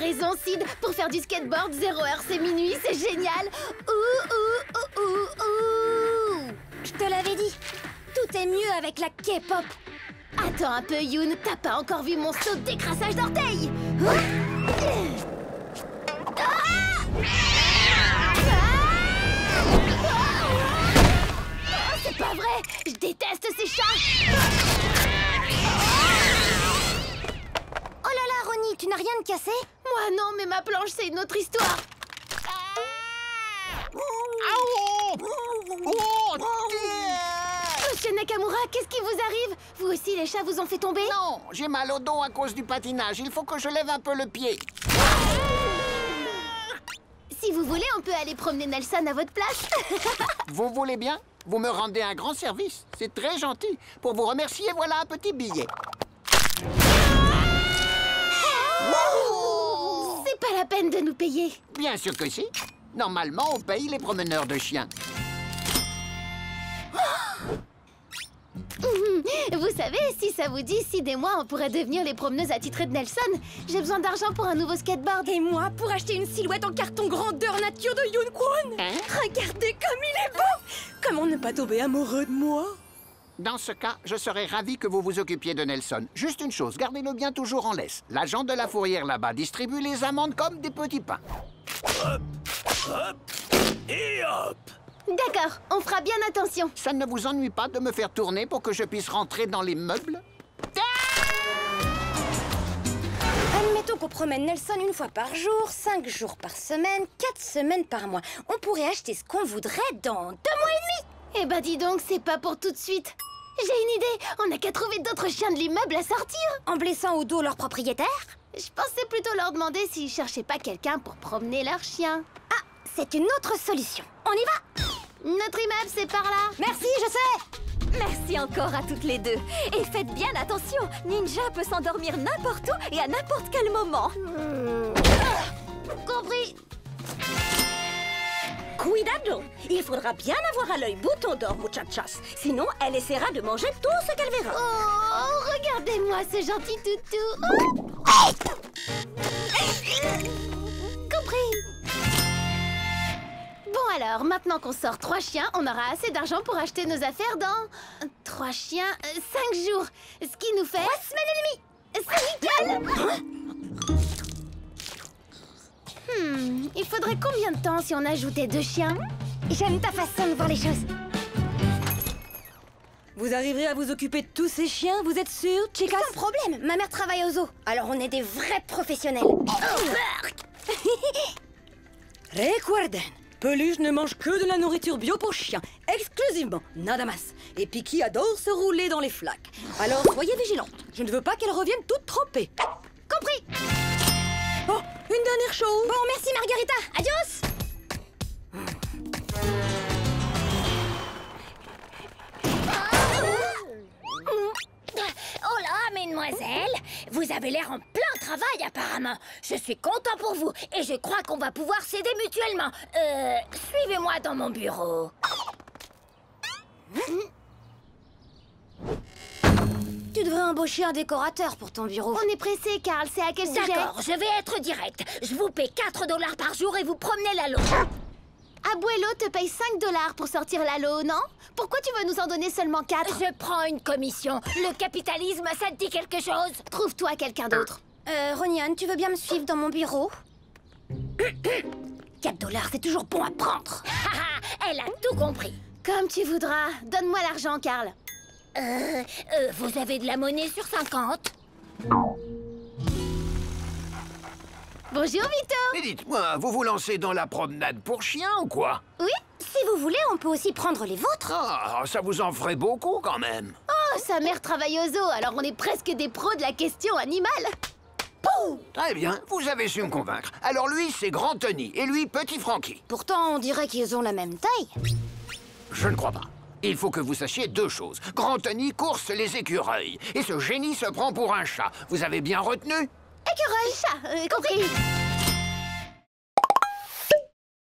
raison, Sid. Pour faire du skateboard, 0 heure, c'est minuit, c'est génial. Ouh, ouh, ouh, ouh, ouh. Je te l'avais dit. Tout est mieux avec la K-pop. Attends un peu, Yoon. T'as pas encore vu mon saut de décrassage d'orteils? C'est pas vrai! Je déteste ces chats! Oh là là, Ronnie, tu n'as rien de cassé? Moi non, mais ma planche, c'est une autre histoire. Monsieur Nakamura, qu'est-ce qui vous arrive? Vous aussi, les chats vous ont fait tomber? Non, j'ai mal au dos à cause du patinage. Il faut que je lève un peu le pied. Si vous voulez, on peut aller promener Nelson à votre place. Vous voulez bien? Vous me rendez un grand service. C'est très gentil. Pour vous remercier, voilà un petit billet. C'est pas la peine de nous payer. Bien sûr que si. Normalement, on paye les promeneurs de chiens. Vous savez, si ça vous dit, Sid et moi, on pourrait devenir les promeneuses attitrées de Nelson. J'ai besoin d'argent pour un nouveau skateboard. Et moi, pour acheter une silhouette en carton grandeur nature de Yoon Kwon. Hein? Regardez comme il est beau. Comment ne pas tomber amoureux de moi? Dans ce cas, je serais ravi que vous vous occupiez de Nelson. Juste une chose, gardez-le bien toujours en laisse. L'agent de la fourrière là-bas distribue les amandes comme des petits pains. Hop, hop, et hop. D'accord, on fera bien attention. Ça ne vous ennuie pas de me faire tourner pour que je puisse rentrer dans les meubles? Admettons qu'on promène Nelson une fois par jour, 5 jours par semaine, 4 semaines par mois. On pourrait acheter ce qu'on voudrait dans 2 mois et demi. Eh ben dis donc, c'est pas pour tout de suite. J'ai une idée, on n'a qu'à trouver d'autres chiens de l'immeuble à sortir. En blessant au dos leur propriétaire? Je pensais plutôt leur demander s'ils cherchaient pas quelqu'un pour promener leur chien. Ah, c'est une autre solution. On y va? Notre immeuble, c'est par là. Merci, je sais. Merci encore à toutes les deux. Et faites bien attention, Ninja peut s'endormir n'importe où et à n'importe quel moment. Compris. Cuidado! Il faudra bien avoir à l'œil Bouton d'Or, muchachas. Sinon, elle essaiera de manger tout ce qu'elle verra. Oh, regardez-moi ce gentil toutou. Oh. Compris. Bon alors, maintenant qu'on sort 3 chiens, on aura assez d'argent pour acheter nos affaires dans 3 chiens, 5 jours. Ce qui nous fait 3 semaines et demie. C'est nickel. Il faudrait combien de temps si on ajoutait 2 chiens? J'aime ta façon de voir les choses. Vous arriverez à vous occuper de tous ces chiens, vous êtes sûr, chicas? Sans problème, ma mère travaille au zoo. Alors on est des vrais professionnels. Recuerden, Peluche ne mange que de la nourriture bio pour chiens, exclusivement, nada más. Et Piki adore se rouler dans les flaques. Alors soyez vigilantes, je ne veux pas qu'elle revienne toute trempée. Compris. Oh, une dernière chose. Bon, merci Margarita. Adios. Oh là, mesdemoiselles, vous avez l'air en plein travail apparemment. Je suis content pour vous et je crois qu'on va pouvoir s'aider mutuellement. Suivez-moi dans mon bureau. Tu devrais embaucher un décorateur pour ton bureau. On est pressé, Carl. C'est à quel sujet? D'accord, je vais être direct. Je vous paie 4 $ par jour et vous promenez la loge. Abuelo te paye 5 $ pour sortir l'alo, non? Pourquoi tu veux nous en donner seulement 4? Je prends une commission. Le capitalisme, ça te dit quelque chose? Trouve-toi quelqu'un d'autre. Ronian, tu veux bien me suivre dans mon bureau? 4 $, c'est toujours bon à prendre. Elle a tout compris. Comme tu voudras. Donne-moi l'argent, Carl. Vous avez de la monnaie sur 50? Bonjour, Vito. Mais dites-moi, vous vous lancez dans la promenade pour chiens ou quoi? Oui? Si vous voulez, on peut aussi prendre les vôtres. Ah, ça vous en ferait beaucoup quand même. Oh, sa mère travaille au zoo, alors on est presque des pros de la question animale. Pouh! Très bien, vous avez su me convaincre. Alors lui, c'est Grand Tony, et lui, Petit Frankie. Pourtant, on dirait qu'ils ont la même taille. Je ne crois pas. Il faut que vous sachiez 2 choses. Grand Tony course les écureuils, et ce génie se prend pour un chat. Vous avez bien retenu? Écureuil, chat, compris.